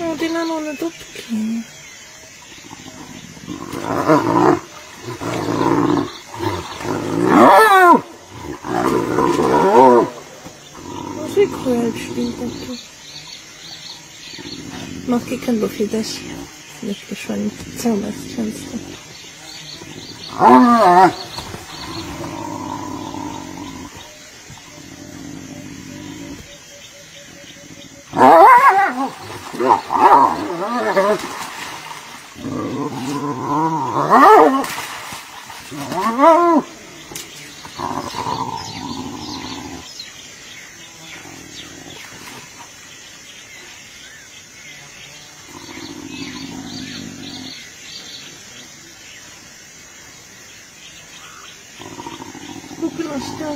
Dylan, one dupki. Zwykłe drzwi takie. Matki kędów widać. Jak wyszła mi całe często. Wyprościał.